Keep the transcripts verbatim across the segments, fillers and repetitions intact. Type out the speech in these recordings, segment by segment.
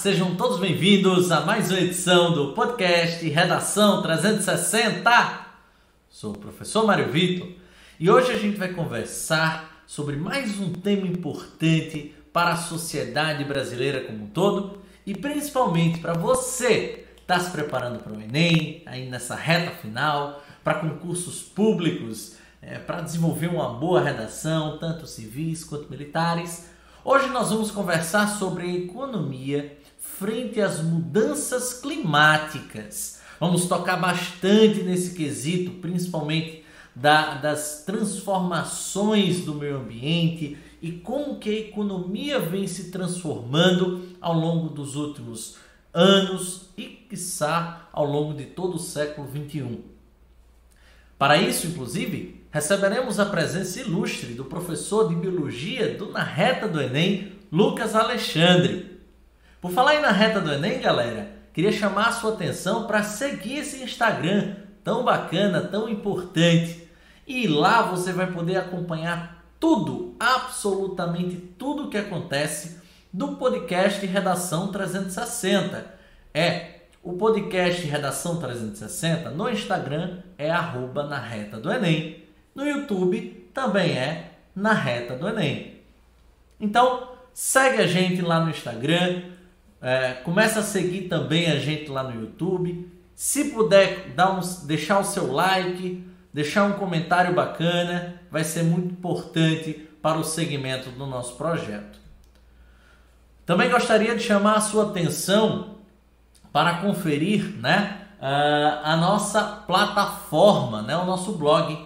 sejam todos bem-vindos a mais uma edição do podcast Redação trezentos e sessenta. Sou o professor Mário Vitor e hoje a gente vai conversar sobre mais um tema importante para a sociedade brasileira como um todo e principalmente para você que está se preparando para o Enem, aí nessa reta final, para concursos públicos, é, para desenvolver uma boa redação, tanto civis quanto militares. Hoje nós vamos conversar sobre a economia frente às mudanças climáticas. Vamos tocar bastante nesse quesito, principalmente da, das transformações do meio ambiente e como que a economia vem se transformando ao longo dos últimos anos e, quiçá, ao longo de todo o século vinte e um. Para isso, inclusive, receberemos a presença ilustre do professor de Biologia do Na Reta do Enem, Lucas Alexandre. Por falar em Na Reta do Enem, galera, queria chamar a sua atenção para seguir esse Instagram tão bacana, tão importante. E lá você vai poder acompanhar tudo, absolutamente tudo o que acontece do podcast Redação trezentos e sessenta. É, o podcast Redação trezentos e sessenta no Instagram é arroba Na Reta do Enem. No YouTube também é Na Reta do Enem. Então, segue a gente lá no Instagram, é, começa a seguir também a gente lá no YouTube. Se puder dar um, deixar o seu like, deixar um comentário bacana, vai ser muito importante para o segmento do nosso projeto. Também gostaria de chamar a sua atenção para conferir, né, a, a nossa plataforma, né, o nosso blog,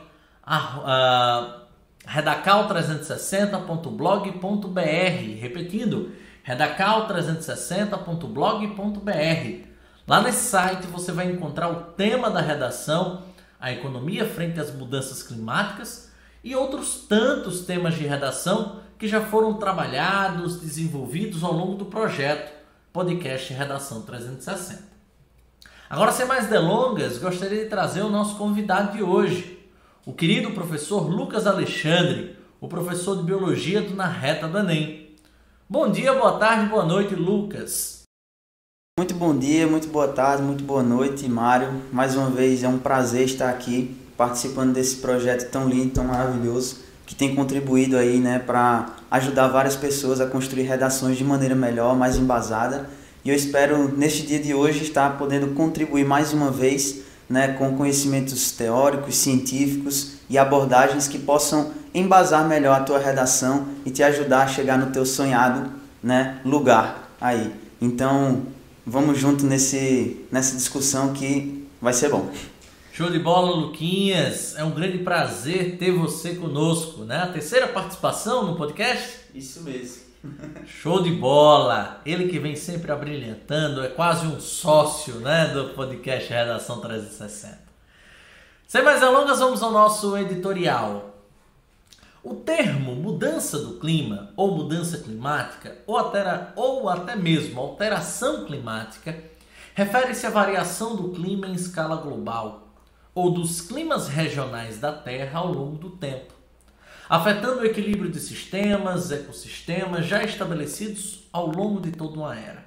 redacal trezentos e sessenta ponto blog ponto br. Repetindo, redacal trezentos e sessenta ponto blog ponto br. Lá nesse site você vai encontrar o tema da redação, a economia frente às mudanças climáticas e outros tantos temas de redação que já foram trabalhados, desenvolvidos ao longo do projeto podcast Redação trezentos e sessenta. Agora, sem mais delongas, gostaria de trazer o nosso convidado de hoje, o querido professor Lucas Alexandre, o professor de Biologia do Na Reta do Enem. Bom dia, boa tarde, boa noite, Lucas. Muito bom dia, muito boa tarde, muito boa noite, Mário. Mais uma vez é um prazer estar aqui participando desse projeto tão lindo, tão maravilhoso, que tem contribuído aí, né, para ajudar várias pessoas a construir redações de maneira melhor, mais embasada. E eu espero, neste dia de hoje, estar podendo contribuir mais uma vez, né, com conhecimentos teóricos, científicos e abordagens que possam embasar melhor a tua redação e te ajudar a chegar no teu sonhado, né, lugar aí. Então, vamos junto nesse, nessa discussão que vai ser bom. Show de bola, Luquinhas. É um grande prazer ter você conosco, né? A terceira participação no podcast? Isso mesmo. Show de bola. Ele que vem sempre abrilhantando, é quase um sócio, né, do podcast Redação trezentos e sessenta. Sem mais delongas, vamos ao nosso editorial. O termo mudança do clima ou mudança climática ou, altera, ou até mesmo alteração climática refere-se à variação do clima em escala global ou dos climas regionais da Terra ao longo do tempo, afetando o equilíbrio de sistemas, ecossistemas já estabelecidos ao longo de toda uma era.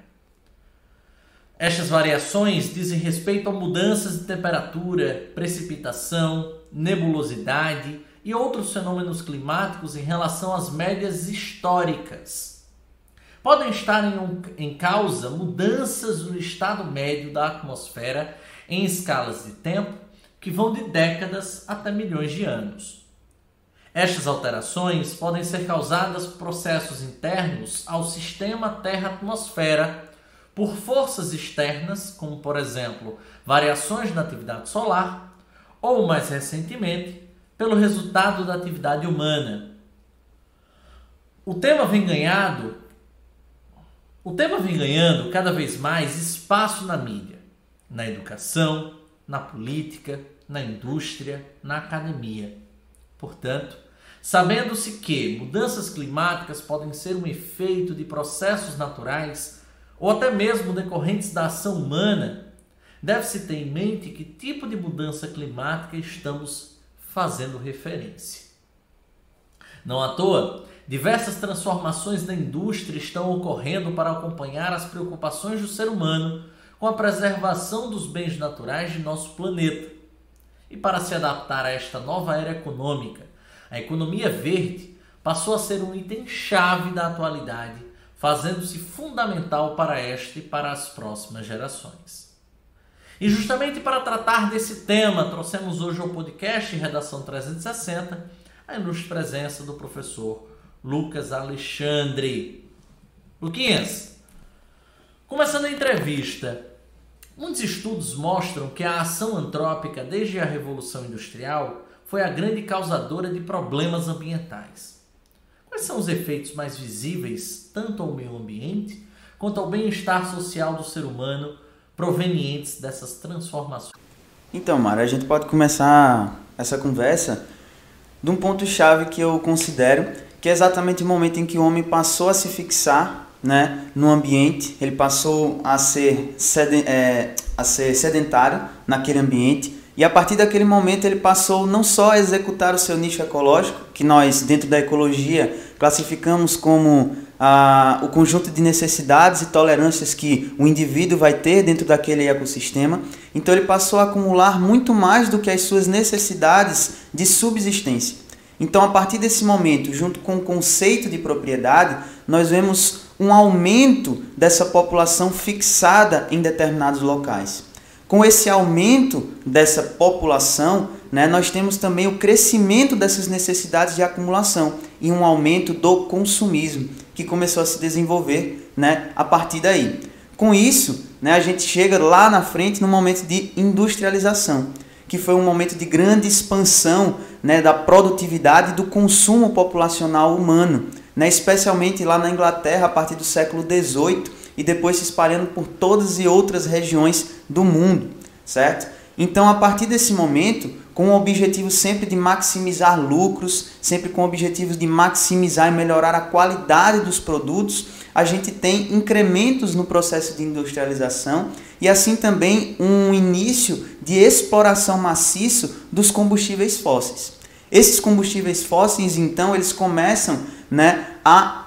Estas variações dizem respeito a mudanças de temperatura, precipitação, nebulosidade e outros fenômenos climáticos em relação às médias históricas. Podem estar em, em causa mudanças no estado médio da atmosfera em escalas de tempo que vão de décadas até milhões de anos. Estas alterações podem ser causadas por processos internos ao sistema Terra-atmosfera, por forças externas, como por exemplo, variações na atividade solar, ou mais recentemente, pelo resultado da atividade humana. O tema vem ganhado, o tema vem ganhando cada vez mais espaço na mídia, na educação, na política, na indústria, na academia. Portanto, sabendo-se que mudanças climáticas podem ser um efeito de processos naturais ou até mesmo decorrentes da ação humana, deve-se ter em mente que tipo de mudança climática estamos fazendo referência. Não à toa, diversas transformações da indústria estão ocorrendo para acompanhar as preocupações do ser humano com a preservação dos bens naturais de nosso planeta. E para se adaptar a esta nova era econômica, a economia verde passou a ser um item-chave da atualidade, fazendo-se fundamental para esta e para as próximas gerações. E justamente para tratar desse tema, trouxemos hoje ao podcast Redação trezentos e sessenta a ilustre presença do professor Lucas Alexandre. Luquinhas, começando a entrevista, muitos estudos mostram que a ação antrópica desde a Revolução Industrial foi a grande causadora de problemas ambientais. Quais são os efeitos mais visíveis, tanto ao meio ambiente, quanto ao bem-estar social do ser humano, provenientes dessas transformações? Então, Mário, a gente pode começar essa conversa de um ponto-chave que eu considero que é exatamente o momento em que o homem passou a se fixar, né, no ambiente, ele passou a ser, seden- é, a ser sedentário naquele ambiente, e a partir daquele momento ele passou não só a executar o seu nicho ecológico, que nós dentro da ecologia classificamos como ah, o conjunto de necessidades e tolerâncias que o indivíduo vai ter dentro daquele ecossistema. Então ele passou a acumular muito mais do que as suas necessidades de subsistência. Então a partir desse momento, junto com o conceito de propriedade, nós vemos um aumento dessa população fixada em determinados locais. Com esse aumento dessa população, né, nós temos também o crescimento dessas necessidades de acumulação e um aumento do consumismo, que começou a se desenvolver, né, a partir daí. Com isso, né, a gente chega lá na frente no momento de industrialização, que foi um momento de grande expansão, né, da produtividade e do consumo populacional humano, né, especialmente lá na Inglaterra a partir do século dezoito e depois se espalhando por todas e outras regiões do mundo, certo? Então, a partir desse momento, com o objetivo sempre de maximizar lucros, sempre com o objetivo de maximizar e melhorar a qualidade dos produtos, a gente tem incrementos no processo de industrialização e assim também um início de exploração maciço dos combustíveis fósseis. Esses combustíveis fósseis, então, eles começam, né, a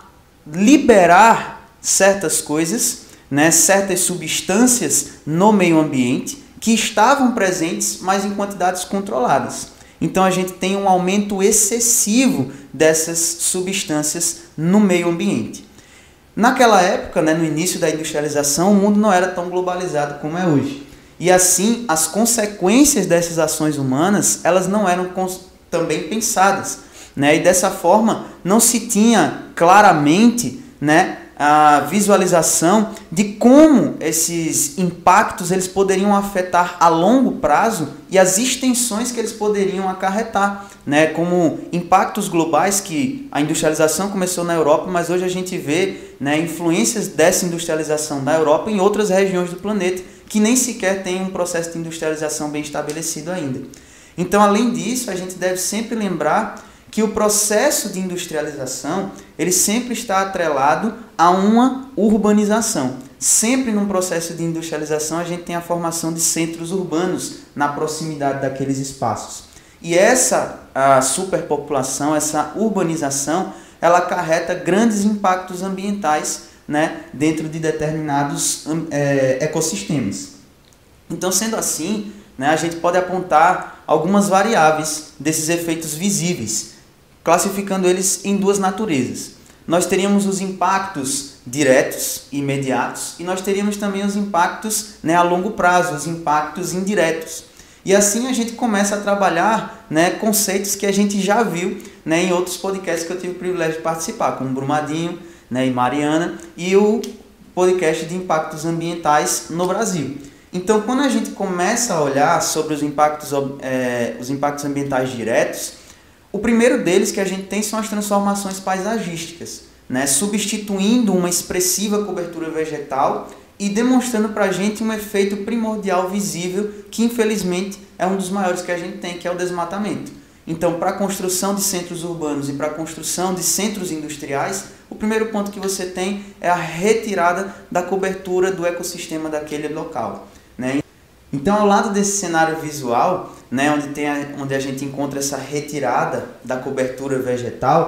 liberar certas coisas, né, certas substâncias no meio ambiente que estavam presentes, mas em quantidades controladas. Então a gente tem um aumento excessivo dessas substâncias no meio ambiente. Naquela época, né, no início da industrialização, o mundo não era tão globalizado como é hoje. E assim, as consequências dessas ações humanas, elas não eram também pensadas, né? E dessa forma, não se tinha claramente, né, a visualização de como esses impactos eles poderiam afetar a longo prazo e as extensões que eles poderiam acarretar, né, como impactos globais que a industrialização começou na Europa, mas hoje a gente vê, né, influências dessa industrialização da Europa em outras regiões do planeta que nem sequer tem um processo de industrialização bem estabelecido ainda. Então, além disso, a gente deve sempre lembrar que o processo de industrialização ele sempre está atrelado a uma urbanização. Sempre num processo de industrialização a gente tem a formação de centros urbanos na proximidade daqueles espaços. E essa a superpopulação, essa urbanização, ela acarreta grandes impactos ambientais, né, dentro de determinados é, ecossistemas. Então, sendo assim, né, a gente pode apontar algumas variáveis desses efeitos visíveis, classificando eles em duas naturezas. Nós teríamos os impactos diretos, imediatos, e nós teríamos também os impactos, né, a longo prazo, os impactos indiretos. E assim a gente começa a trabalhar, né, conceitos que a gente já viu, né, em outros podcasts que eu tive o privilégio de participar, como Brumadinho, né, e Mariana, e o podcast de impactos ambientais no Brasil. Então, quando a gente começa a olhar sobre os impactos, é, os impactos ambientais diretos, o primeiro deles que a gente tem são as transformações paisagísticas, né? Substituindo uma expressiva cobertura vegetal e demonstrando para a gente um efeito primordial visível que, infelizmente, é um dos maiores que a gente tem, que é o desmatamento. Então, para a construção de centros urbanos e para a construção de centros industriais, o primeiro ponto que você tem é a retirada da cobertura do ecossistema daquele local, né? Então, ao lado desse cenário visual, né, onde, tem a, onde a gente encontra essa retirada da cobertura vegetal,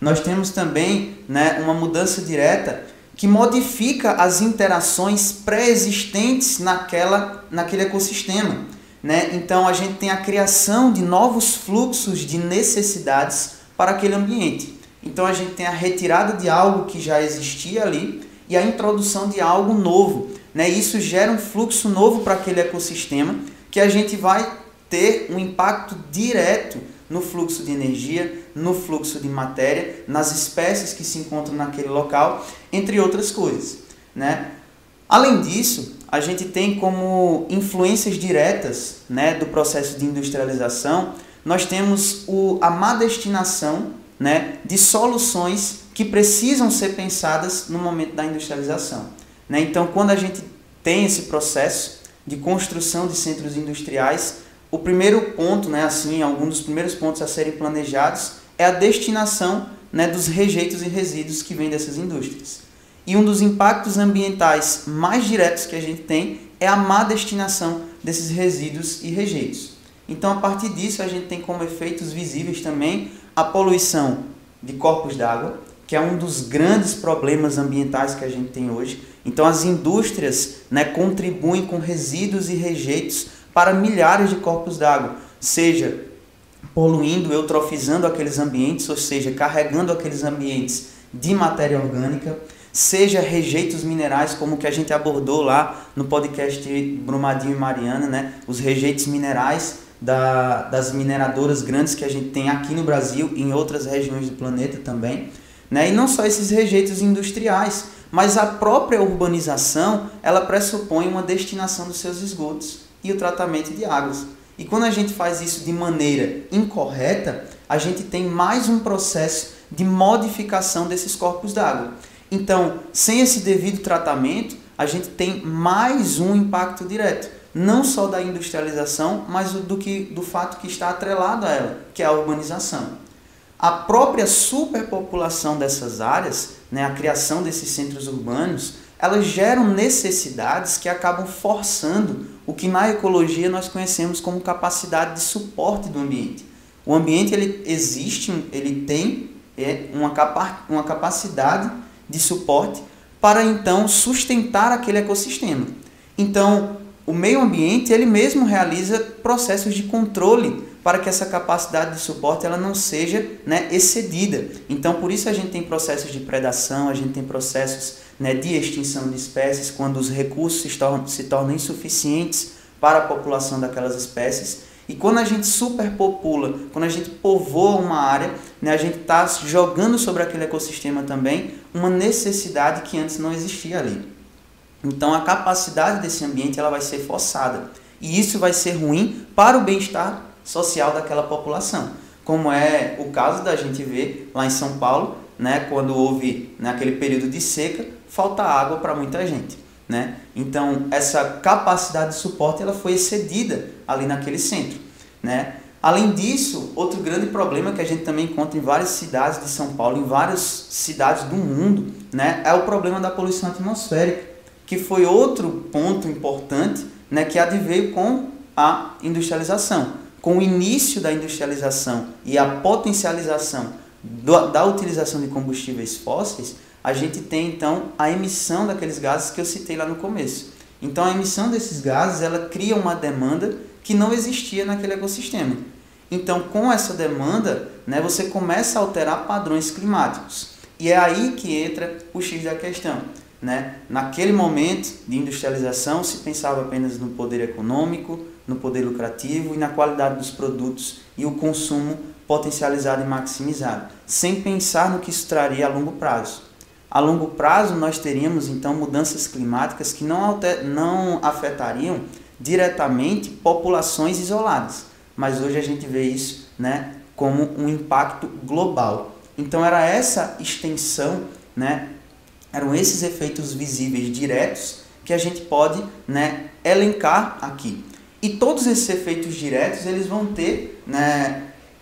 nós temos também, né, uma mudança direta que modifica as interações pré-existentes naquela, naquele ecossistema. Né? Então, a gente tem a criação de novos fluxos de necessidades para aquele ambiente. Então, a gente tem a retirada de algo que já existia ali e a introdução de algo novo. Né? Isso gera um fluxo novo para aquele ecossistema que a gente vai ter um impacto direto no fluxo de energia, no fluxo de matéria, nas espécies que se encontram naquele local, entre outras coisas. Né? Além disso, a gente tem como influências diretas, né, do processo de industrialização, nós temos o, a má destinação, né, de soluções que precisam ser pensadas no momento da industrialização. Né? Então, quando a gente tem esse processo de construção de centros industriais, o primeiro ponto, né, assim, algum dos primeiros pontos a serem planejados é a destinação, né, dos rejeitos e resíduos que vêm dessas indústrias. E um dos impactos ambientais mais diretos que a gente tem é a má destinação desses resíduos e rejeitos. Então, a partir disso, a gente tem como efeitos visíveis também a poluição de corpos d'água, que é um dos grandes problemas ambientais que a gente tem hoje. Então, as indústrias, né, contribuem com resíduos e rejeitos para milhares de corpos d'água, seja poluindo, eutrofizando aqueles ambientes, ou seja, carregando aqueles ambientes de matéria orgânica, seja rejeitos minerais, como que a gente abordou lá no podcast Brumadinho e Mariana, né? Os rejeitos minerais da, das mineradoras grandes que a gente tem aqui no Brasil e em outras regiões do planeta também. Né? E não só esses rejeitos industriais, mas a própria urbanização, ela pressupõe uma destinação dos seus esgotos e o tratamento de águas. E quando a gente faz isso de maneira incorreta, a gente tem mais um processo de modificação desses corpos d'água. Então, sem esse devido tratamento, a gente tem mais um impacto direto, não só da industrialização, mas do, que, do fato que está atrelado a ela, que é a urbanização. A própria superpopulação dessas áreas, né, a criação desses centros urbanos, elas geram necessidades que acabam forçando o que na ecologia nós conhecemos como capacidade de suporte do ambiente. O ambiente ele existe, ele tem é, uma, capa uma capacidade de suporte para então sustentar aquele ecossistema. Então, o meio ambiente ele mesmo realiza processos de controle para que essa capacidade de suporte ela não seja, né, excedida. Então, por isso a gente tem processos de predação, a gente tem processos, né, de extinção de espécies, quando os recursos se tornam, se tornam insuficientes para a população daquelas espécies. E quando a gente superpopula, quando a gente povoa uma área, né, a gente está jogando sobre aquele ecossistema também uma necessidade que antes não existia ali. Então a capacidade desse ambiente ela vai ser forçada. E isso vai ser ruim para o bem-estar social daquela população. Como é o caso da gente ver lá em São Paulo, né, quando houve naquele período de seca, falta água para muita gente. Né? Então, essa capacidade de suporte ela foi excedida ali naquele centro. Né? Além disso, outro grande problema que a gente também encontra em várias cidades de São Paulo, em várias cidades do mundo, né, é o problema da poluição atmosférica, que foi outro ponto importante, né, que adveio com a industrialização. Com o início da industrialização e a potencialização do, da utilização de combustíveis fósseis, a gente tem, então, a emissão daqueles gases que eu citei lá no começo. Então, a emissão desses gases, ela cria uma demanda que não existia naquele ecossistema. Então, com essa demanda, né, você começa a alterar padrões climáticos. E é aí que entra o X da questão. Né? Naquele momento de industrialização, se pensava apenas no poder econômico, no poder lucrativo e na qualidade dos produtos e o consumo potencializado e maximizado, sem pensar no que isso traria a longo prazo. A longo prazo, nós teríamos, então, mudanças climáticas que não, alter... não afetariam diretamente populações isoladas. Mas hoje a gente vê isso, né, como um impacto global. Então, era essa extensão, né, eram esses efeitos visíveis diretos que a gente pode, né, elencar aqui. E todos esses efeitos diretos eles vão ter, né,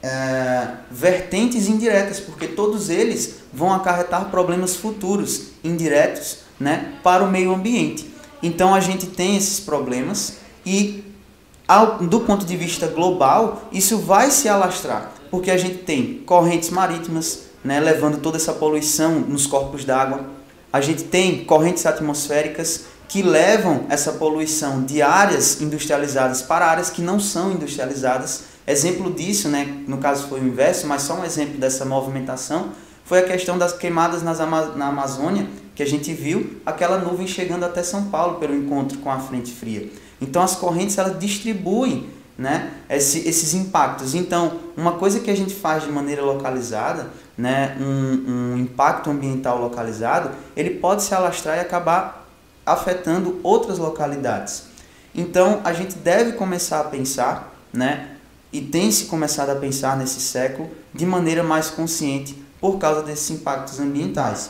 É, vertentes indiretas, porque todos eles vão acarretar problemas futuros indiretos, né, para o meio ambiente. Então a gente tem esses problemas e ao, do ponto de vista global isso vai se alastrar, porque a gente tem correntes marítimas, né, levando toda essa poluição nos corpos d'água. A gente tem correntes atmosféricas que levam essa poluição de áreas industrializadas para áreas que não são industrializadas. Exemplo disso, né, no caso foi o inverso, mas só um exemplo dessa movimentação, foi a questão das queimadas nas Ama- na Amazônia, que a gente viu aquela nuvem chegando até São Paulo pelo encontro com a frente fria. Então as correntes elas distribuem, né, esse, esses impactos. Então uma coisa que a gente faz de maneira localizada, né, um, um impacto ambiental localizado, ele pode se alastrar e acabar afetando outras localidades. Então a gente deve começar a pensar, né, e tem se começado a pensar nesse século de maneira mais consciente por causa desses impactos ambientais.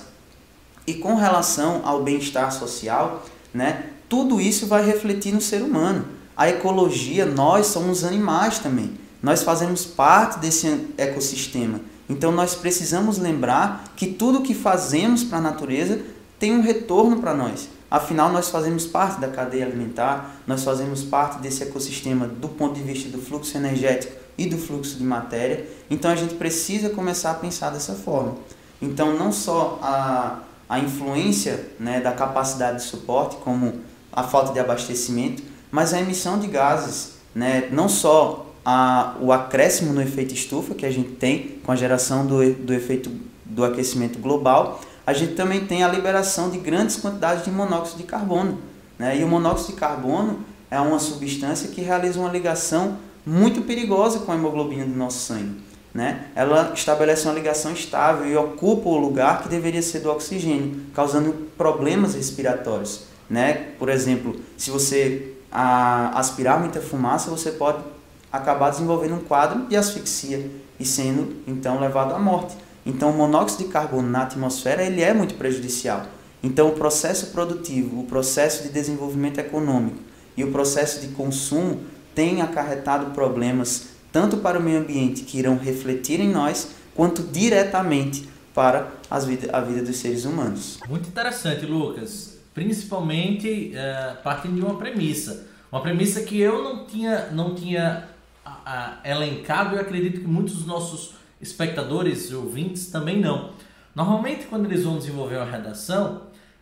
E com relação ao bem-estar social, né, tudo isso vai refletir no ser humano. A ecologia, nós somos animais também. Nós fazemos parte desse ecossistema. Então nós precisamos lembrar que tudo que fazemos para a natureza tem um retorno para nós. Afinal, nós fazemos parte da cadeia alimentar, nós fazemos parte desse ecossistema do ponto de vista do fluxo energético e do fluxo de matéria. Então a gente precisa começar a pensar dessa forma. Então não só a, a influência, né, da capacidade de suporte, como a falta de abastecimento, mas a emissão de gases, né, não só a, o acréscimo no efeito estufa que a gente tem com a geração do, do efeito do aquecimento global, a gente também tem a liberação de grandes quantidades de monóxido de carbono, né? E o monóxido de carbono é uma substância que realiza uma ligação muito perigosa com a hemoglobina do nosso sangue, né? Ela estabelece uma ligação estável e ocupa o lugar que deveria ser do oxigênio, causando problemas respiratórios, né? Por exemplo, se você a, aspirar muita fumaça, você pode acabar desenvolvendo um quadro de asfixia e sendo então levado à morte. Então o monóxido de carbono na atmosfera ele é muito prejudicial. Então o processo produtivo, o processo de desenvolvimento econômico e o processo de consumo tem acarretado problemas tanto para o meio ambiente que irão refletir em nós, quanto diretamente para as vida, a vida dos seres humanos. Muito interessante, Lucas. Principalmente é, partindo de uma premissa. Uma premissa que eu não tinha, não tinha a, a, elencado e eu acredito que muitos dos nossos espectadores e ouvintes também não. Normalmente, quando eles vão desenvolver uma redação,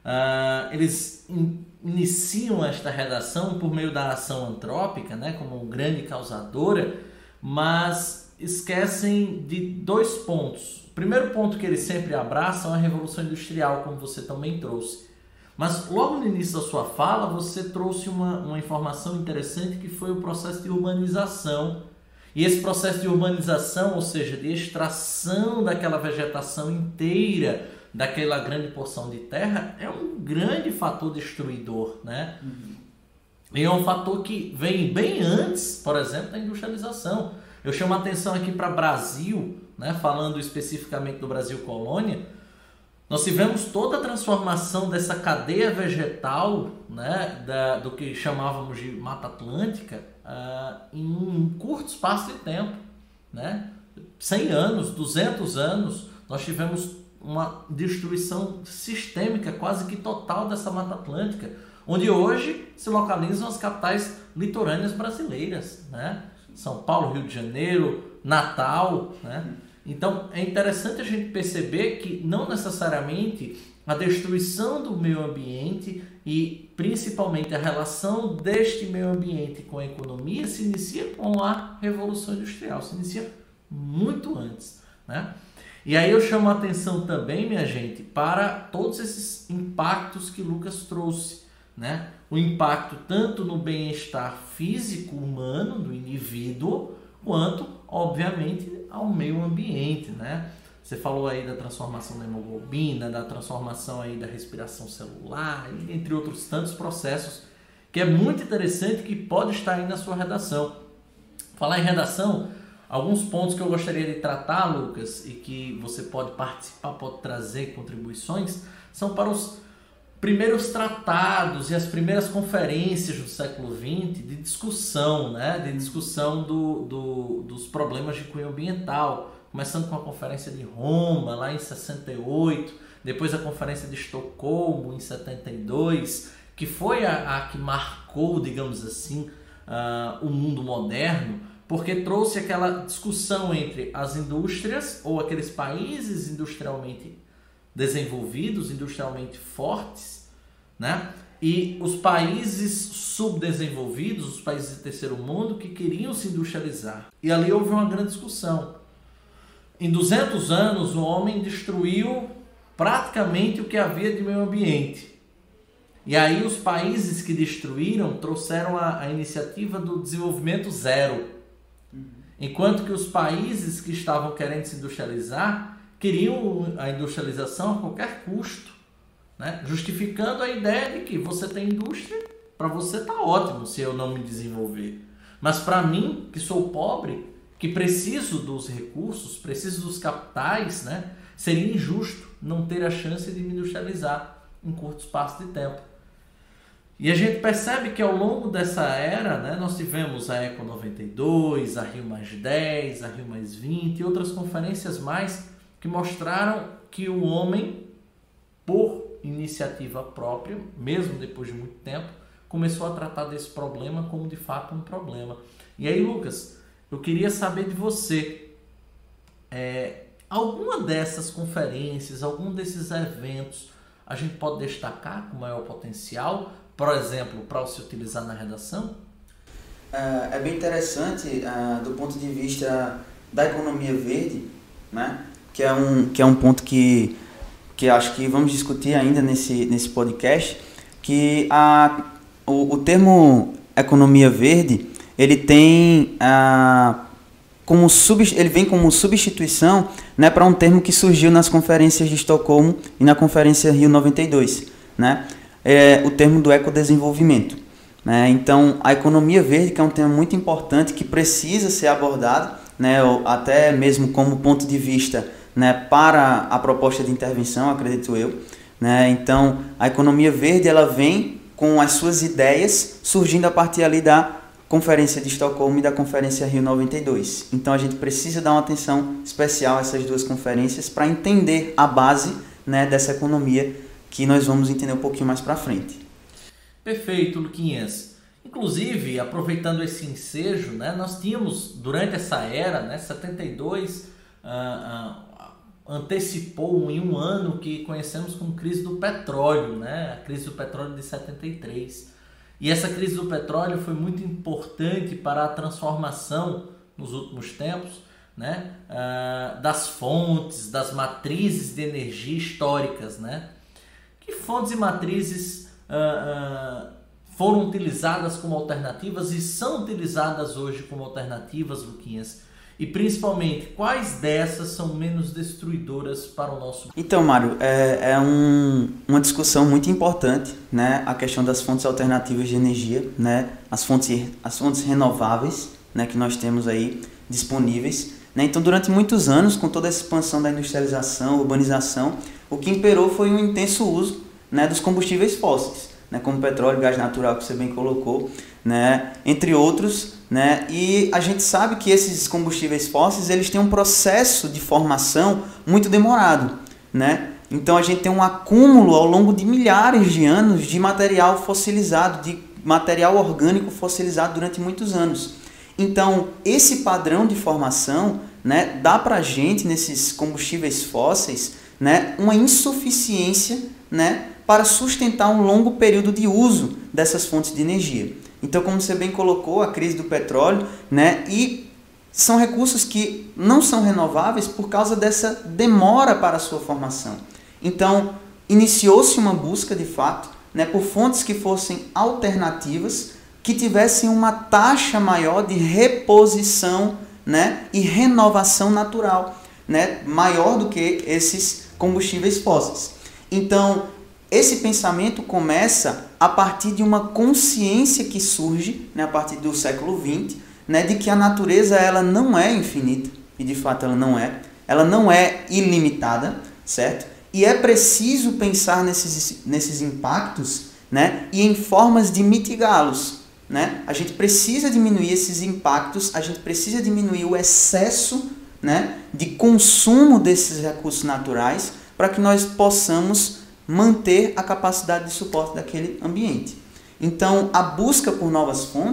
uh, eles in, iniciam esta redação por meio da ação antrópica, né, como grande causadora, mas esquecem de dois pontos. O primeiro ponto que eles sempre abraçam é a Revolução Industrial, como você também trouxe. Mas logo no início da sua fala, você trouxe uma, uma informação interessante que foi o processo de urbanização. E esse processo de urbanização, ou seja, de extração daquela vegetação inteira, daquela grande porção de terra, é um grande fator destruidor, né? Uhum. E é um fator que vem bem antes, por exemplo, da industrialização. Eu chamo a atenção aqui para o Brasil, né? Falando especificamente do Brasil colônia, nós tivemos toda a transformação dessa cadeia vegetal, né? da, do que chamávamos de Mata Atlântica, Uh, em um curto espaço de tempo, né? cem anos, duzentos anos, nós tivemos uma destruição sistêmica quase que total dessa Mata Atlântica, onde hoje se localizam as capitais litorâneas brasileiras, né? São Paulo, Rio de Janeiro, Natal, né? Então é interessante a gente perceber que não necessariamente a destruição do meio ambiente e principalmente a relação deste meio ambiente com a economia se inicia com a Revolução Industrial, se inicia muito antes, né? E aí eu chamo a atenção também, minha gente, para todos esses impactos que Lucas trouxe, né? O impacto tanto no bem-estar físico humano do indivíduo, quanto, obviamente, ao meio ambiente, né? Você falou aí da transformação da hemoglobina, da transformação aí da respiração celular, entre outros tantos processos, que é muito interessante, que pode estar aí na sua redação. Falar em redação, alguns pontos que eu gostaria de tratar, Lucas, e que você pode participar, pode trazer contribuições, são para os primeiros tratados e as primeiras conferências do século vinte de discussão, né? De discussão do, do, dos problemas de cunho ambiental, começando com a Conferência de Roma, lá em sessenta e oito, depois a Conferência de Estocolmo, em setenta e dois, que foi a, a que marcou, digamos assim, uh, o mundo moderno, porque trouxe aquela discussão entre as indústrias ou aqueles países industrialmente desenvolvidos, industrialmente fortes, né? E os países subdesenvolvidos, os países de terceiro mundo, que queriam se industrializar. E ali houve uma grande discussão. Em duzentos anos, o homem destruiu praticamente o que havia de meio ambiente. E aí os países que destruíram trouxeram a, a iniciativa do desenvolvimento zero. Enquanto que os países que estavam querendo se industrializar queriam a industrialização a qualquer custo, né? Justificando a ideia de que você tem indústria, para você está ótimo se eu não me desenvolver. Mas para mim, que sou pobre, que preciso dos recursos, preciso dos capitais, né? Seria injusto não ter a chance de me industrializar em curto espaço de tempo. E a gente percebe que ao longo dessa era, né, nós tivemos a Eco noventa e dois, a Rio mais dez, a Rio mais vinte e outras conferências mais que mostraram que o homem, por iniciativa própria, mesmo depois de muito tempo, começou a tratar desse problema como de fato um problema. E aí, Lucas, eu queria saber de você, é, alguma dessas conferências, algum desses eventos, a gente pode destacar com maior potencial, por exemplo, para se utilizar na redação? É, é bem interessante é, do ponto de vista da economia verde, né? que, é um, que é um ponto que, que acho que vamos discutir ainda nesse, nesse podcast, que a, o, o termo economia verde, ele tem a, como sub, ele vem como substituição, né, para um termo que surgiu nas conferências de Estocolmo e na conferência Rio noventa e dois, né? É o termo do ecodesenvolvimento, né? Então, a economia verde, que é um tema muito importante, que precisa ser abordado, né, até mesmo como ponto de vista, né, para a proposta de intervenção, acredito eu, né? Então, a economia verde, ela vem com as suas ideias surgindo a partir ali da Conferência de Estocolmo e da Conferência Rio noventa e dois. Então, a gente precisa dar uma atenção especial a essas duas conferências para entender a base, né, dessa economia, que nós vamos entender um pouquinho mais para frente. Perfeito, Luquinhas. Inclusive, aproveitando esse ensejo, né, nós tínhamos, durante essa era, né, setenta e dois, uh, uh, antecipou em um ano que conhecemos como crise do petróleo, né, a crise do petróleo de setenta e três. E essa crise do petróleo foi muito importante para a transformação, nos últimos tempos, né, uh, das fontes, das matrizes de energia históricas, né? Que fontes e matrizes uh, uh, foram utilizadas como alternativas e são utilizadas hoje como alternativas, Luquinhas? E principalmente, quais dessas são menos destruidoras para o nosso... Então, Mário, é, é um, uma discussão muito importante, né? A questão das fontes alternativas de energia, né? As fontes, as fontes renováveis, né, que nós temos aí disponíveis, né? Então, durante muitos anos, com toda essa expansão da industrialização, urbanização, o que imperou foi um intenso uso, né, dos combustíveis fósseis, né, como petróleo, gás natural, que você bem colocou, né, entre outros, né, e a gente sabe que esses combustíveis fósseis, eles têm um processo de formação muito demorado, né? Então a gente tem um acúmulo ao longo de milhares de anos de material fossilizado, de material orgânico fossilizado durante muitos anos. Então esse padrão de formação, né, dá pra gente nesses combustíveis fósseis, né, uma insuficiência, né, para sustentar um longo período de uso dessas fontes de energia. Então, como você bem colocou, a crise do petróleo, né, e são recursos que não são renováveis por causa dessa demora para a sua formação. Então, iniciou-se uma busca, de fato, né, por fontes que fossem alternativas, que tivessem uma taxa maior de reposição, né, e renovação natural, né, maior do que esses combustíveis fósseis. Então, esse pensamento começa a partir de uma consciência que surge, né, a partir do século vinte, né, de que a natureza ela não é infinita, e de fato ela não é, ela não é ilimitada, certo? E é preciso pensar nesses, nesses impactos, né, e em formas de mitigá-los, né? A gente precisa diminuir esses impactos, a gente precisa diminuir o excesso, né, de consumo desses recursos naturais para que nós possamos manter a capacidade de suporte daquele ambiente. Então, a busca por novas fontes,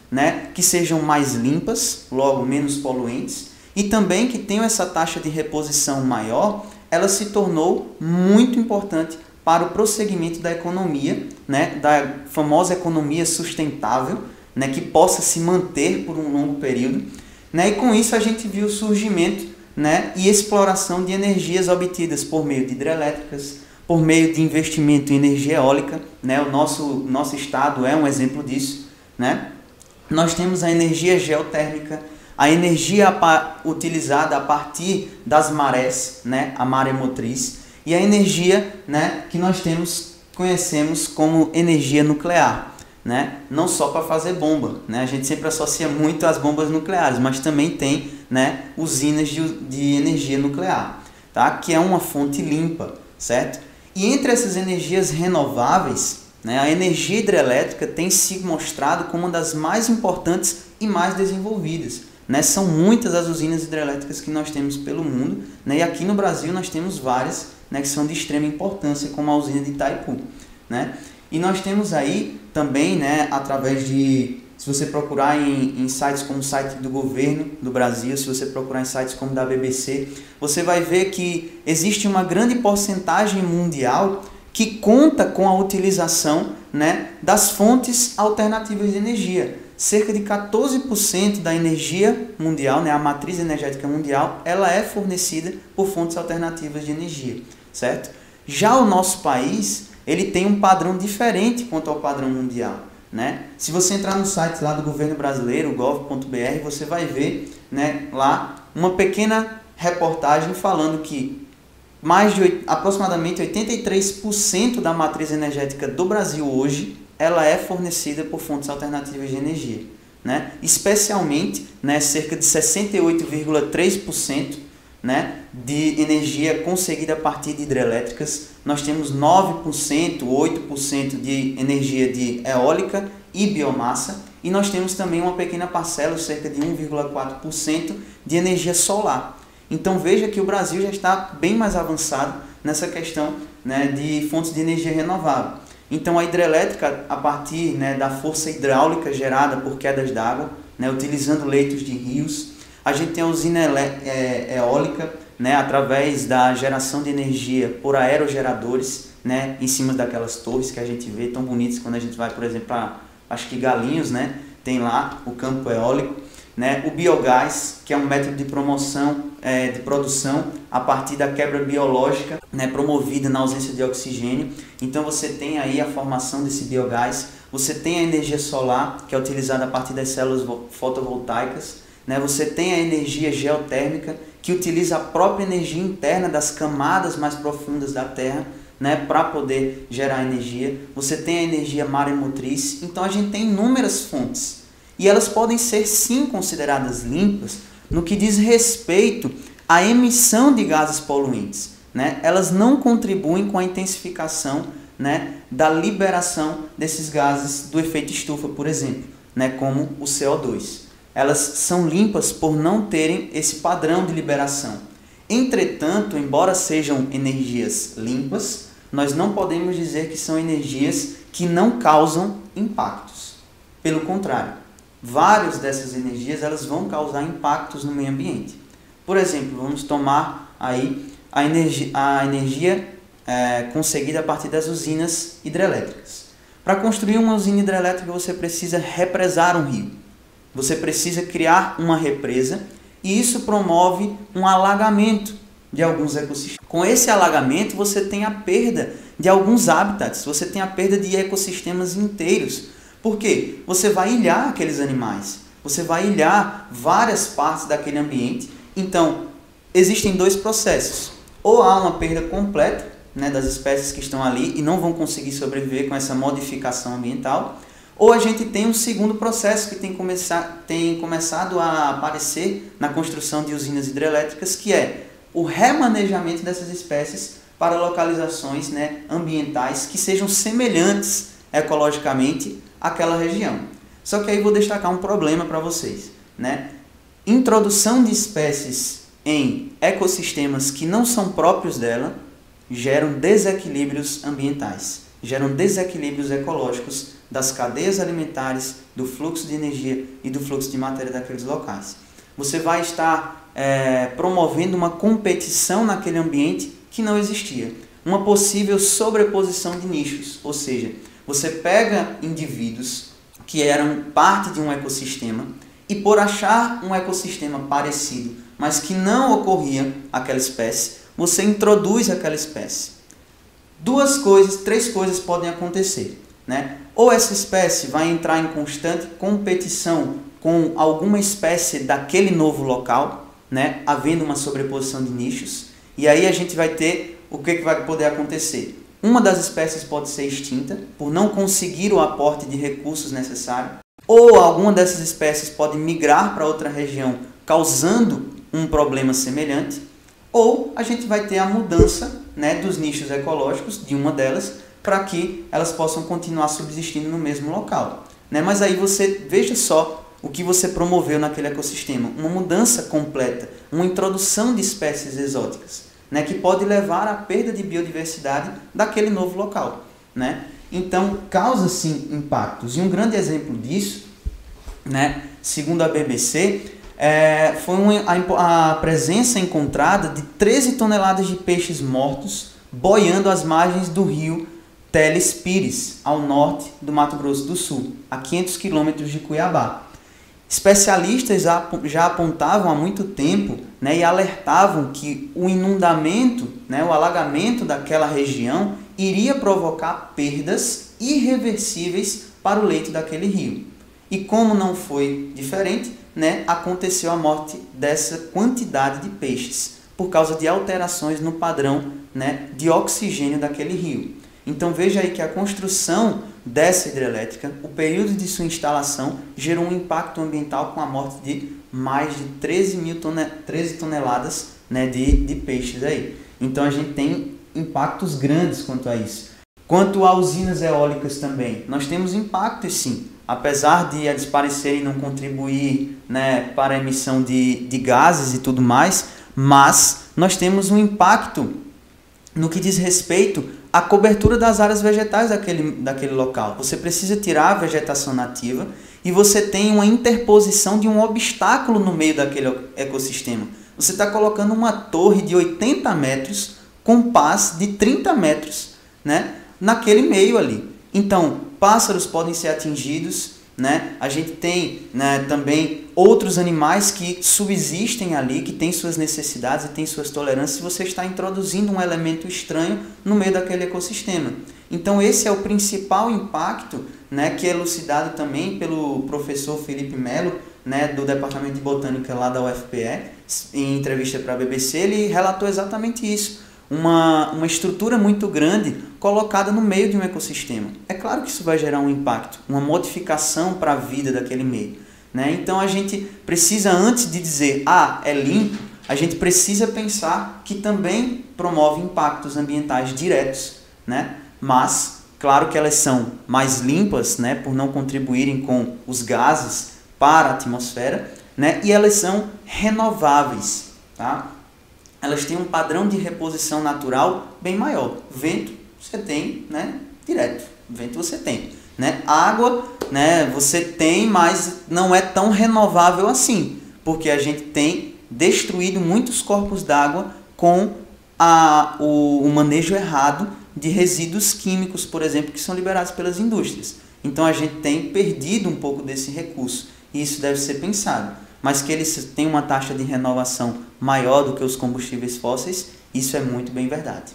né, que sejam mais limpas, logo menos poluentes, e também que tenham essa taxa de reposição maior, ela se tornou muito importante para o prosseguimento da economia, né, da famosa economia sustentável, né, que possa se manter por um longo período, né, e com isso a gente viu o surgimento, né, e exploração de energias obtidas por meio de hidrelétricas, por meio de investimento em energia eólica, né, o nosso, nosso estado é um exemplo disso, né. Nós temos a energia geotérmica, a energia utilizada a partir das marés, né, a maremotriz, e a energia, né, que nós temos, conhecemos como energia nuclear, né, não só para fazer bomba, né, a gente sempre associa muito às bombas nucleares, mas também tem, né, usinas de, de energia nuclear, tá, que é uma fonte limpa, certo? E entre essas energias renováveis, né, a energia hidrelétrica tem se mostrado como uma das mais importantes e mais desenvolvidas. Né? São muitas as usinas hidrelétricas que nós temos pelo mundo, né? E aqui no Brasil nós temos várias, né, que são de extrema importância, como a usina de Itaipu. Né? E nós temos aí também, né, através de, se você procurar em, em sites como o site do governo do Brasil, se você procurar em sites como da B B C, você vai ver que existe uma grande porcentagem mundial que conta com a utilização, né, das fontes alternativas de energia. Cerca de quatorze por cento da energia mundial, né, a matriz energética mundial, ela é fornecida por fontes alternativas de energia, certo? Já o nosso país, ele tem um padrão diferente quanto ao padrão mundial, né? Se você entrar no site lá do governo brasileiro, gov ponto br, você vai ver, né, lá uma pequena reportagem falando que mais de aproximadamente oitenta e três por cento da matriz energética do Brasil hoje, ela é fornecida por fontes alternativas de energia, né? Especialmente, né, cerca de sessenta e oito vírgula três por cento, né, de energia conseguida a partir de hidrelétricas. Nós temos nove por cento, oito por cento de energia de eólica e biomassa, e nós temos também uma pequena parcela, cerca de um vírgula quatro por cento, de energia solar. Então veja que o Brasil já está bem mais avançado nessa questão, né, de fontes de energia renovável. Então a hidrelétrica, a partir, né, da força hidráulica gerada por quedas d'água, né, utilizando leitos de rios. A gente tem a usina é, eólica, né, através da geração de energia por aerogeradores, né, em cima daquelas torres que a gente vê tão bonitas quando a gente vai, por exemplo, para, acho que Galinhos, né, tem lá o campo eólico. Né, o biogás, que é um método de promoção, é, de produção a partir da quebra biológica, né, promovida na ausência de oxigênio. Então você tem aí a formação desse biogás, você tem a energia solar, que é utilizada a partir das células fotovoltaicas, né, você tem a energia geotérmica, que utiliza a própria energia interna das camadas mais profundas da Terra, né, para poder gerar energia. Você tem a energia maremotriz. Então a gente tem inúmeras fontes. E elas podem ser sim consideradas limpas no que diz respeito à emissão de gases poluentes, né? Elas não contribuem com a intensificação, né, da liberação desses gases do efeito estufa, por exemplo, né, como o C O dois. Elas são limpas por não terem esse padrão de liberação. Entretanto, embora sejam energias limpas, nós não podemos dizer que são energias que não causam impactos. Pelo contrário, várias dessas energias elas vão causar impactos no meio ambiente. Por exemplo, vamos tomar aí a energia, a energia é, conseguida a partir das usinas hidrelétricas. Para construir uma usina hidrelétrica você precisa represar um rio. Você precisa criar uma represa e isso promove um alagamento de alguns ecossistemas. Com esse alagamento você tem a perda de alguns habitats, você tem a perda de ecossistemas inteiros. Por quê? Você vai ilhar aqueles animais, você vai ilhar várias partes daquele ambiente. Então, existem dois processos. Ou há uma perda completa, né, das espécies que estão ali e não vão conseguir sobreviver com essa modificação ambiental, ou a gente tem um segundo processo que tem, começar, tem começado a aparecer na construção de usinas hidrelétricas, que é o remanejamento dessas espécies para localizações, né, ambientais que sejam semelhantes ecologicamente àquela região. Só que aí vou destacar um problema para vocês, né? Introdução de espécies em ecossistemas que não são próprios dela geram desequilíbrios ambientais. geram desequilíbrios ecológicos das cadeias alimentares, do fluxo de energia e do fluxo de matéria daqueles locais. Você vai estar é, promovendo uma competição naquele ambiente que não existia. Uma possível sobreposição de nichos, ou seja, você pega indivíduos que eram parte de um ecossistema e por achar um ecossistema parecido, mas que não ocorria aquela espécie, você introduz aquela espécie. Duas coisas, três coisas podem acontecer, né? Ou essa espécie vai entrar em constante competição com alguma espécie daquele novo local, né? Havendo uma sobreposição de nichos, e aí a gente vai ter o que, que vai poder acontecer. Uma das espécies pode ser extinta por não conseguir o aporte de recursos necessário, ou alguma dessas espécies pode migrar para outra região, causando um problema semelhante, ou a gente vai ter a mudança, né, dos nichos ecológicos de uma delas para que elas possam continuar subsistindo no mesmo local, né? Mas aí você veja só o que você promoveu naquele ecossistema, uma mudança completa, uma introdução de espécies exóticas, né, que pode levar à perda de biodiversidade daquele novo local, né? Então, causa sim impactos. E um grande exemplo disso, né, segundo a B B C, é, foi uma, a, a presença encontrada de treze toneladas de peixes mortos boiando às margens do rio Teles Pires, ao norte do Mato Grosso do Sul, a quinhentos quilômetros de Cuiabá. Especialistas já apontavam há muito tempo, né, e alertavam que o inundamento, né, o alagamento daquela região iria provocar perdas irreversíveis para o leito daquele rio. E como não foi diferente, né, aconteceu a morte dessa quantidade de peixes por causa de alterações no padrão, né, de oxigênio daquele rio. Então veja aí que a construção dessa hidrelétrica, o período de sua instalação, gerou um impacto ambiental com a morte de mais de treze mil toneladas, né, de, de peixes aí. Então a gente tem impactos grandes quanto a isso. Quanto a usinas eólicas também, nós temos impactos sim, apesar de eles parecerem não contribuir, né, para a emissão de, de gases e tudo mais, mas nós temos um impacto no que diz respeito à cobertura das áreas vegetais daquele, daquele local. Você precisa tirar a vegetação nativa e você tem uma interposição de um obstáculo no meio daquele ecossistema. Você está colocando uma torre de oitenta metros com pás de trinta metros, né, naquele meio ali. Então, pássaros podem ser atingidos, né? A gente tem, né, também outros animais que subsistem ali, que têm suas necessidades e têm suas tolerâncias, e você está introduzindo um elemento estranho no meio daquele ecossistema. Então esse é o principal impacto, né, que é elucidado também pelo professor Felipe Melo, né, do Departamento de Botânica lá da U F P E, em entrevista para a B B C, ele relatou exatamente isso. Uma, uma estrutura muito grande colocada no meio de um ecossistema. É claro que isso vai gerar um impacto, uma modificação para a vida daquele meio, né? Então a gente precisa, antes de dizer, ah, é limpo, a gente precisa pensar que também promove impactos ambientais diretos, né? Mas, claro que elas são mais limpas, né, por não contribuírem com os gases para a atmosfera, né? E elas são renováveis, tá? Elas têm um padrão de reposição natural bem maior. Vento, você tem, né, direto. Vento você tem, né? Água, né, você tem, mas não é tão renovável assim, porque a gente tem destruído muitos corpos d'água com a, o, o manejo errado de resíduos químicos, por exemplo, que são liberados pelas indústrias. Então a gente tem perdido um pouco desse recurso, e isso deve ser pensado. Mas que eles têm uma taxa de renovação maior do que os combustíveis fósseis, isso é muito bem verdade.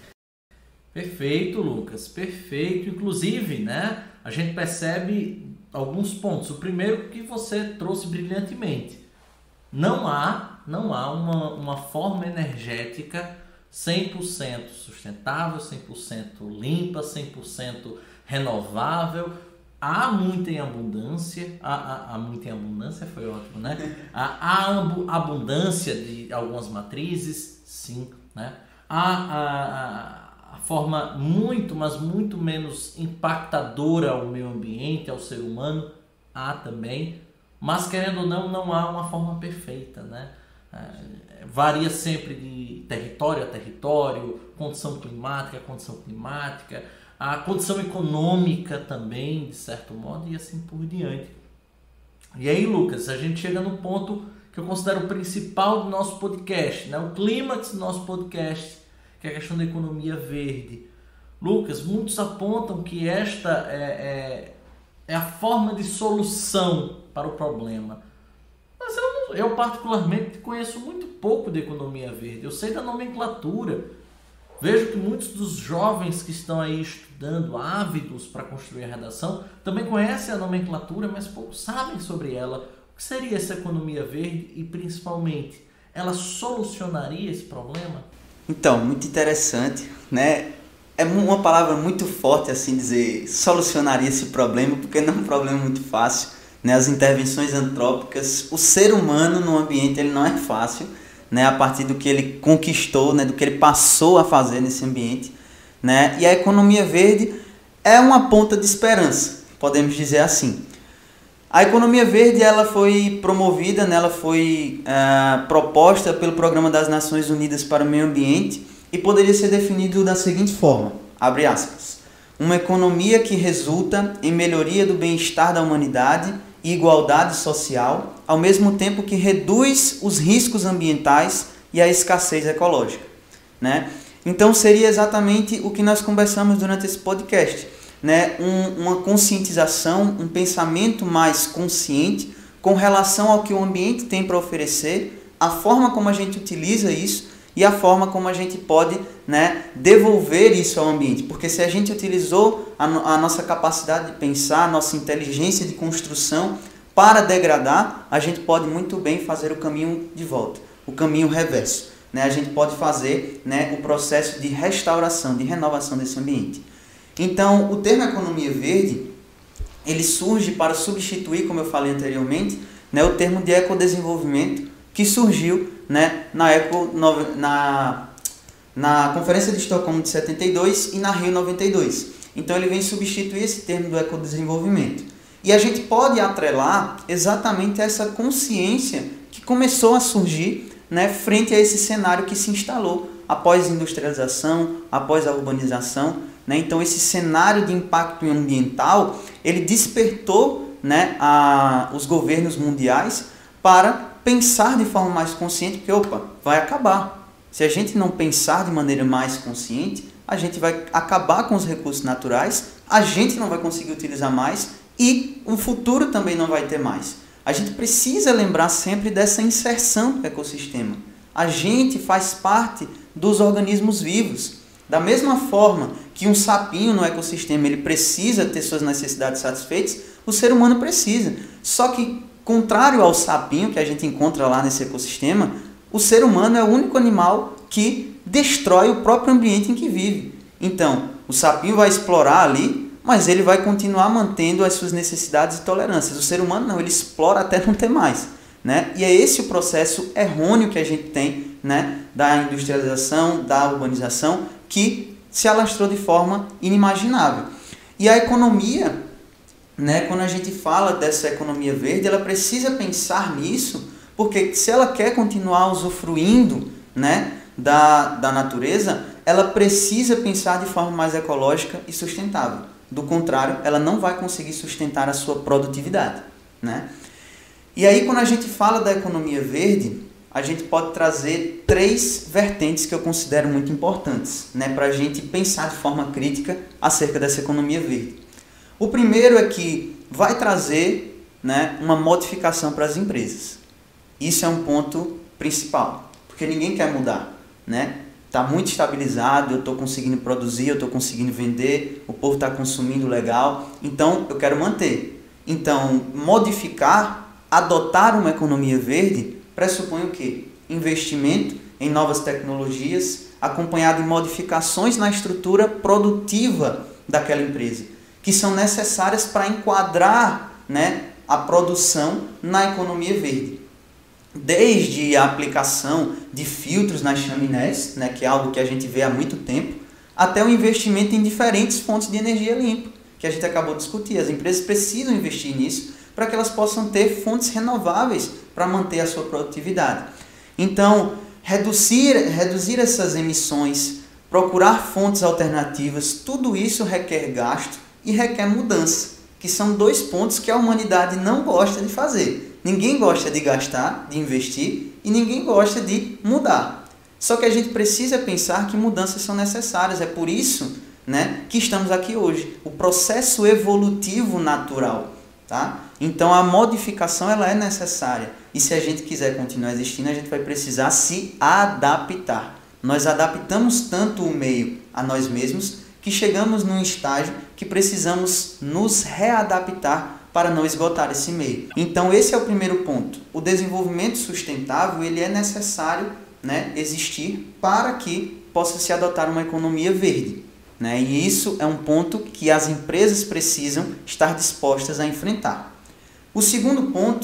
Perfeito, Lucas, perfeito. Inclusive, né, a gente percebe alguns pontos. O primeiro que você trouxe brilhantemente. Não há, não há uma, uma forma energética cem por cento sustentável, cem por cento limpa, cem por cento renovável. Há muita em abundância, há, há, há muita em abundância, foi ótimo, né? Há, há abundância de algumas matrizes, sim, né? Há a, a, a forma muito, mas muito menos impactadora ao meio ambiente, ao ser humano, há também, mas querendo ou não, não há uma forma perfeita, né? É, varia sempre de território a território, condição climática a condição climática. a condição econômica também, de certo modo, e assim por diante. E aí, Lucas, a gente chega no ponto que eu considero o principal do nosso podcast, né? O clímax do nosso podcast, que é a questão da economia verde. Lucas, muitos apontam que esta é, é, é a forma de solução para o problema. Mas eu, não, eu particularmente conheço muito pouco de economia verde. Eu sei da nomenclatura. Vejo que muitos dos jovens que estão aí estudando, ávidos para construir a redação, também conhecem a nomenclatura, mas pouco sabem sobre ela. O que seria essa economia verde e, principalmente, ela solucionaria esse problema? Então, muito interessante, né? É uma palavra muito forte, assim, dizer solucionaria esse problema, porque não é um problema muito fácil, né? As intervenções antrópicas, o ser humano no ambiente, ele não é fácil, né? A partir do que ele conquistou, né? Do que ele passou a fazer nesse ambiente, né? E a economia verde é uma ponta de esperança, podemos dizer assim. A economia verde, ela foi promovida, né? Ela foi uh, proposta pelo Programa das Nações Unidas para o Meio Ambiente, e poderia ser definido da seguinte forma, abre aspas, uma economia que resulta em melhoria do bem-estar da humanidade e igualdade social, ao mesmo tempo que reduz os riscos ambientais e a escassez ecológica, né? Então seria exatamente o que nós conversamos durante esse podcast, né? Um, uma conscientização, um pensamento mais consciente com relação ao que o ambiente tem para oferecer, a forma como a gente utiliza isso, e a forma como a gente pode, né, devolver isso ao ambiente. Porque se a gente utilizou a, no, a nossa capacidade de pensar, a nossa inteligência de construção para degradar, a gente pode muito bem fazer o caminho de volta, o caminho reverso. Né? A gente pode fazer, né, o processo de restauração, de renovação desse ambiente. Então, o termo economia verde, ele surge para substituir, como eu falei anteriormente, né, o termo de ecodesenvolvimento, que surgiu, né, na, Eco, na, na Conferência de Estocolmo de setenta e dois e na Rio noventa e dois. Então ele vem substituir esse termo do ecodesenvolvimento. E a gente pode atrelar exatamente essa consciência que começou a surgir, né, frente a esse cenário que se instalou após a industrialização, após a urbanização. Né? Então esse cenário de impacto ambiental, ele despertou, né, a, os governos mundiais para pensar de forma mais consciente, porque, opa, vai acabar. Se a gente não pensar de maneira mais consciente, a gente vai acabar com os recursos naturais, a gente não vai conseguir utilizar mais e o futuro também não vai ter mais. A gente precisa lembrar sempre dessa inserção do ecossistema. A gente faz parte dos organismos vivos. Da mesma forma que um sapinho no ecossistema ele precisa ter suas necessidades satisfeitas, o ser humano precisa. Só que, contrário ao sapinho que a gente encontra lá nesse ecossistema, o ser humano é o único animal que destrói o próprio ambiente em que vive. Então, o sapinho vai explorar ali, mas ele vai continuar mantendo as suas necessidades e tolerâncias. O ser humano não, ele explora até não ter mais. Né? E é esse o processo errôneo que a gente tem, né, da industrialização, da urbanização, que se alastrou de forma inimaginável. E a economia, né, quando a gente fala dessa economia verde, ela precisa pensar nisso, porque se ela quer continuar usufruindo, né, da, da natureza, ela precisa pensar de forma mais ecológica e sustentável. Do contrário, ela não vai conseguir sustentar a sua produtividade. Né? E aí, quando a gente fala da economia verde, a gente pode trazer três vertentes que eu considero muito importantes, né, para a gente pensar de forma crítica acerca dessa economia verde. O primeiro é que vai trazer, né, uma modificação para as empresas. Isso é um ponto principal, porque ninguém quer mudar. Né? Está muito estabilizado, eu estou conseguindo produzir, eu estou conseguindo vender, o povo está consumindo legal, então eu quero manter. Então, modificar, adotar uma economia verde, pressupõe o quê? Investimento em novas tecnologias, acompanhado de modificações na estrutura produtiva daquela empresa, que são necessárias para enquadrar, né, a produção na economia verde. Desde a aplicação de filtros nas chaminés, né, que é algo que a gente vê há muito tempo, até o investimento em diferentes fontes de energia limpa, que a gente acabou de discutir. As empresas precisam investir nisso para que elas possam ter fontes renováveis para manter a sua produtividade. Então, reduzir, reduzir essas emissões procurar fontes alternativas, tudo isso requer gasto e requer mudança, que são dois pontos que a humanidade não gosta de fazer. Ninguém gosta de gastar, de investir, e ninguém gosta de mudar. Só que a gente precisa pensar que mudanças são necessárias, é por isso, né, que estamos aqui hoje. O processo evolutivo natural, tá? Então a modificação ela é necessária, e se a gente quiser continuar existindo, a gente vai precisar se adaptar. Nós adaptamos tanto o meio a nós mesmos que chegamos num estágio que precisamos nos readaptar para não esgotar esse meio. Então esse é o primeiro ponto. O desenvolvimento sustentável ele é necessário, né, existir para que possa se adotar uma economia verde, né? E isso é um ponto que as empresas precisam estar dispostas a enfrentar. O segundo ponto,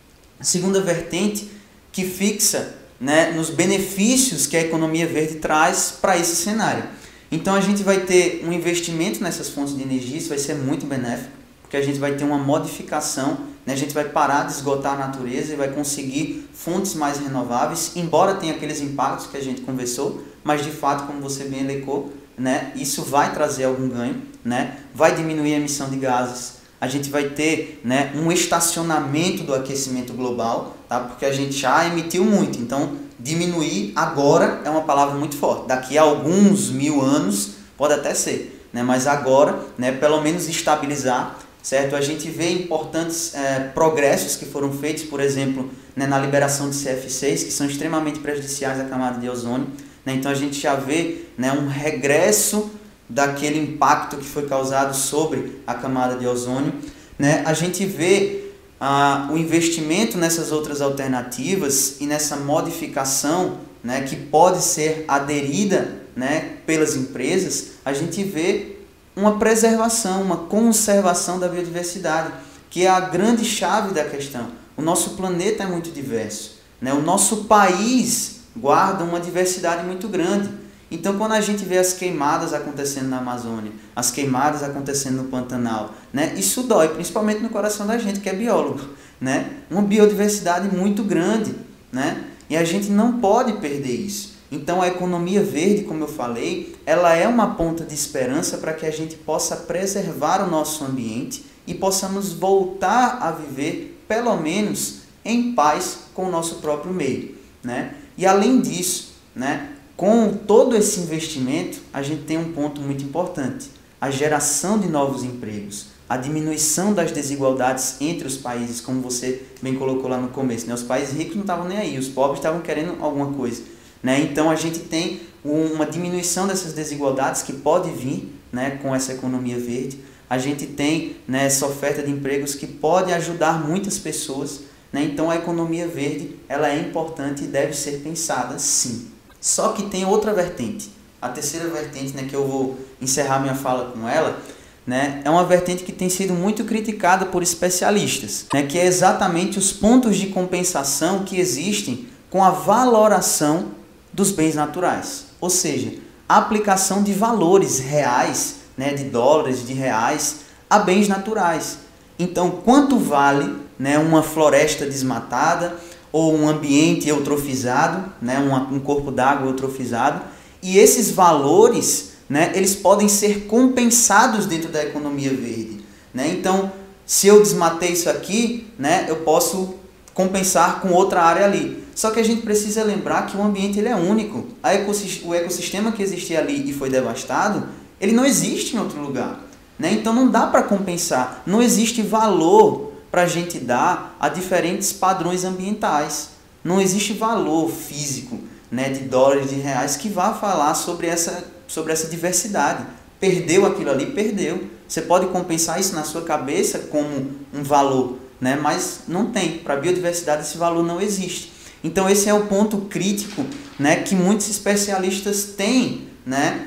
a segunda vertente que fixa, né, nos benefícios que a economia verde traz para esse cenário. Então a gente vai ter um investimento nessas fontes de energia, isso vai ser muito benéfico, porque a gente vai ter uma modificação, né? A gente vai parar de esgotar a natureza e vai conseguir fontes mais renováveis, embora tenha aqueles impactos que a gente conversou, mas de fato, como você bem elencou, né, isso vai trazer algum ganho, né? Vai diminuir a emissão de gases, a gente vai ter, né, um estacionamento do aquecimento global, tá? Porque a gente já emitiu muito, então diminuir agora é uma palavra muito forte, daqui a alguns mil anos pode até ser, né? Mas agora, né, pelo menos estabilizar, certo? A gente vê importantes é, progressos que foram feitos, por exemplo, né, na liberação de C F seis, que são extremamente prejudiciais à camada de ozônio, né? Então a gente já vê, né, um regresso daquele impacto que foi causado sobre a camada de ozônio, né? A gente vê ah, o investimento nessas outras alternativas e nessa modificação, né, que pode ser aderida, né, pelas empresas. A gente vê uma preservação, uma conservação da biodiversidade, que é a grande chave da questão. O nosso planeta é muito diverso, né? O nosso país guarda uma diversidade muito grande. Então, quando a gente vê as queimadas acontecendo na Amazônia, as queimadas acontecendo no Pantanal, né, isso dói, principalmente no coração da gente, que é biólogo, né? Uma biodiversidade muito grande, né? E a gente não pode perder isso. Então, a economia verde, como eu falei, ela é uma ponta de esperança para que a gente possa preservar o nosso ambiente e possamos voltar a viver, pelo menos, em paz com o nosso próprio meio, né? E, além disso, né, com todo esse investimento, a gente tem um ponto muito importante: a geração de novos empregos, a diminuição das desigualdades entre os países, como você bem colocou lá no começo, né? Os países ricos não estavam nem aí, os pobres estavam querendo alguma coisa, né? Então a gente tem uma diminuição dessas desigualdades que pode vir, né, com essa economia verde. A gente tem, né, essa oferta de empregos que pode ajudar muitas pessoas, né? Então a economia verde ela é importante e deve ser pensada sim. Só que tem outra vertente, a terceira vertente, né, que eu vou encerrar minha fala com ela, né, é uma vertente que tem sido muito criticada por especialistas, né, que é exatamente os pontos de compensação que existem com a valoração dos bens naturais, ou seja, a aplicação de valores reais, né, de dólares, de reais, a bens naturais. Então, quanto vale, né, uma floresta desmatada ou um ambiente eutrofizado, né, um, um corpo d'água eutrofizado, e esses valores, né, eles podem ser compensados dentro da economia verde, né? Então, se eu desmatei isso aqui, né, eu posso compensar com outra área ali. Só que a gente precisa lembrar que o ambiente ele é único. A ecossist- o ecossistema que existia ali e foi devastado, ele não existe em outro lugar, né? Então não dá para compensar, não existe valor para a gente dar a diferentes padrões ambientais. Não existe valor físico, né, de dólares, de reais, que vá falar sobre essa, sobre essa diversidade. Perdeu aquilo ali, perdeu. Você pode compensar isso na sua cabeça como um valor, né, mas não tem. Para a biodiversidade esse valor não existe. Então esse é o ponto crítico, né, que muitos especialistas têm, né,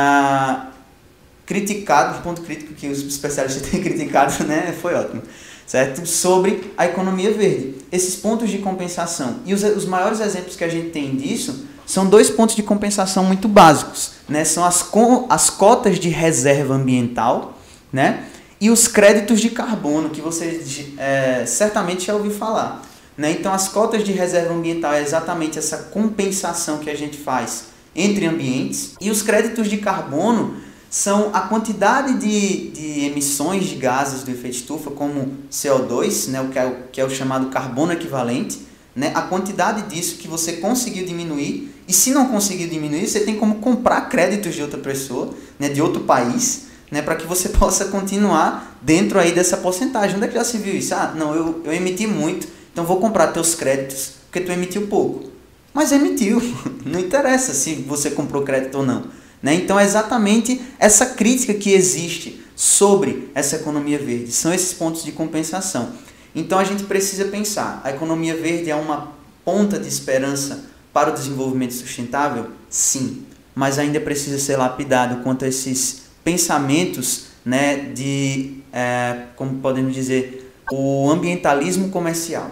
ah, criticado, o ponto crítico que os especialistas têm criticado, né, foi ótimo, certo? Sobre a economia verde. Esses pontos de compensação. E os, os maiores exemplos que a gente tem disso são dois pontos de compensação muito básicos, né? São as, com, as cotas de reserva ambiental, né? E os créditos de carbono, que você é, certamente já ouviu falar, né? Então, as cotas de reserva ambiental é exatamente essa compensação que a gente faz entre ambientes. E os créditos de carbono são a quantidade de, de emissões de gases do efeito estufa, como C O dois, né, o que, é o, que é o chamado carbono equivalente, né, a quantidade disso que você conseguiu diminuir, e se não conseguir diminuir, você tem como comprar créditos de outra pessoa, né, de outro país, né, para que você possa continuar dentro aí dessa porcentagem. Onde é que já se viu isso? Ah, não, eu, eu emiti muito, então vou comprar teus créditos, porque tu emitiu pouco. Mas emitiu, não interessa se você comprou crédito ou não. Né? Então é exatamente essa crítica que existe sobre essa economia verde, são esses pontos de compensação. Então a gente precisa pensar, a economia verde é uma ponta de esperança para o desenvolvimento sustentável? Sim, mas ainda precisa ser lapidado quanto a esses pensamentos, né, de, é, como podemos dizer, o ambientalismo comercial.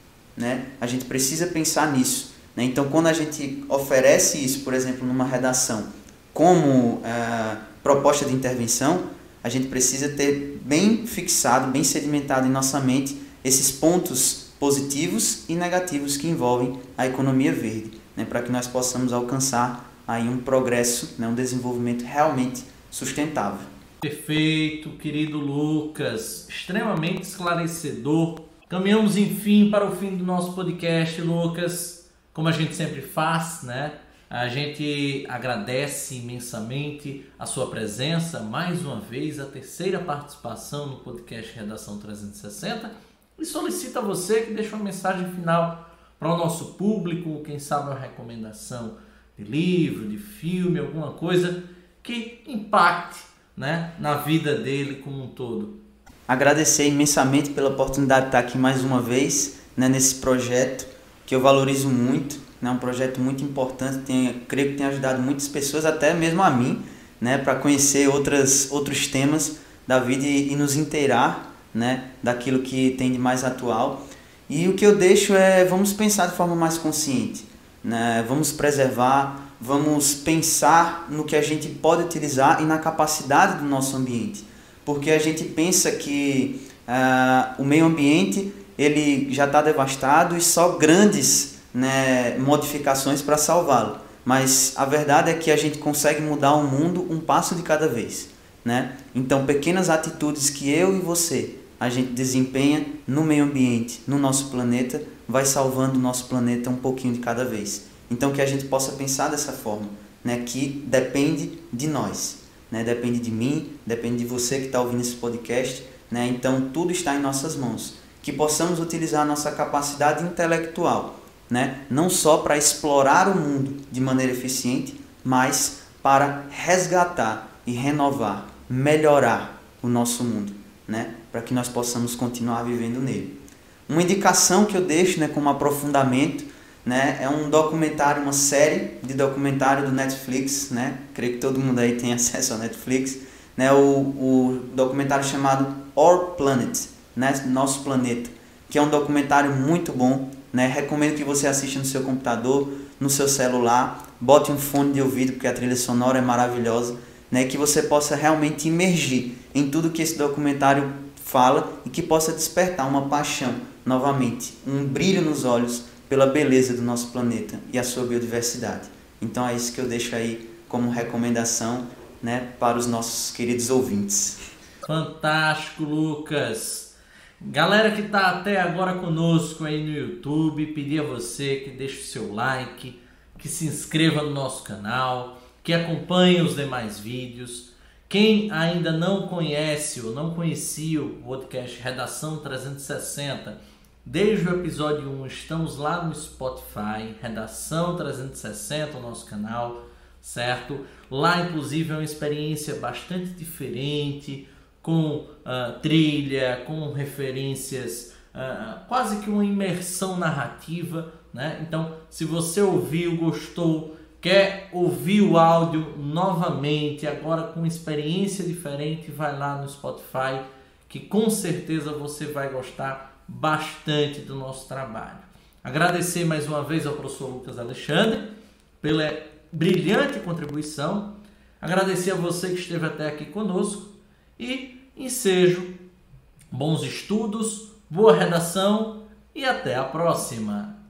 Né? A gente precisa pensar nisso. Né? Então quando a gente oferece isso, por exemplo, numa redação, como é, proposta de intervenção, a gente precisa ter bem fixado, bem sedimentado em nossa mente esses pontos positivos e negativos que envolvem a economia verde, né, para que nós possamos alcançar aí um progresso, né, um desenvolvimento realmente sustentável. Perfeito, querido Lucas, extremamente esclarecedor. Caminhamos, enfim, para o fim do nosso podcast, Lucas, como a gente sempre faz, né? A gente agradece imensamente a sua presença, mais uma vez, a terceira participação no podcast Redação trezentos e sessenta, e solicita a você que deixe uma mensagem final para o nosso público, quem sabe uma recomendação de livro, de filme, alguma coisa que impacte, né, na vida dele como um todo. Agradecer imensamente pela oportunidade de estar aqui mais uma vez, né, nesse projeto que eu valorizo muito. É um projeto muito importante, tem, creio que tem ajudado muitas pessoas, até mesmo a mim, né, para conhecer outras, outros temas da vida e, e nos inteirar, né, daquilo que tem de mais atual. E o que eu deixo é, vamos pensar de forma mais consciente, né, vamos preservar, vamos pensar no que a gente pode utilizar e na capacidade do nosso ambiente, porque a gente pensa que uh, o meio ambiente ele já está devastado e só grandes, né, modificações para salvá-lo, mas a verdade é que a gente consegue mudar o mundo um passo de cada vez, né? Então pequenas atitudes que eu e você a gente desempenha no meio ambiente, no nosso planeta, vai salvando o nosso planeta um pouquinho de cada vez. Então que a gente possa pensar dessa forma, né, que depende de nós, né, depende de mim, depende de você que está ouvindo esse podcast, né? Então tudo está em nossas mãos, que possamos utilizar a nossa capacidade intelectual, né? Não só para explorar o mundo de maneira eficiente, mas para resgatar e renovar, melhorar o nosso mundo, né? Para que nós possamos continuar vivendo nele. Uma indicação que eu deixo, né, como aprofundamento, né, é um documentário, uma série de documentário do Netflix, né? Creio que todo mundo aí tem acesso ao Netflix, né? O, o documentário chamado Our Planet, né? Nosso Planeta, que é um documentário muito bom. Né? Recomendo que você assista no seu computador, no seu celular, bote um fone de ouvido porque a trilha sonora é maravilhosa, né? Que você possa realmente imergir em tudo que esse documentário fala e que possa despertar uma paixão novamente, um brilho nos olhos pela beleza do nosso planeta e a sua biodiversidade. Então é isso que eu deixo aí como recomendação, né, para os nossos queridos ouvintes. Fantástico, Lucas! Galera que está até agora conosco aí no YouTube, pedir a você que deixe o seu like, que se inscreva no nosso canal, que acompanhe os demais vídeos. Quem ainda não conhece ou não conhecia o podcast Redação trezentos e sessenta, desde o episódio um estamos lá no Spotify, Redação trezentos e sessenta, o nosso canal, certo? Lá inclusive é uma experiência bastante diferente, com uh, trilha, com referências, uh, quase que uma imersão narrativa, né? Então, se você ouviu, gostou, quer ouvir o áudio novamente, agora com experiência diferente, vai lá no Spotify, que com certeza você vai gostar bastante do nosso trabalho. Agradecer mais uma vez ao professor Lucas Alexandre pela brilhante contribuição, agradecer a você que esteve até aqui conosco, e ensejo bons estudos, boa redação e até a próxima!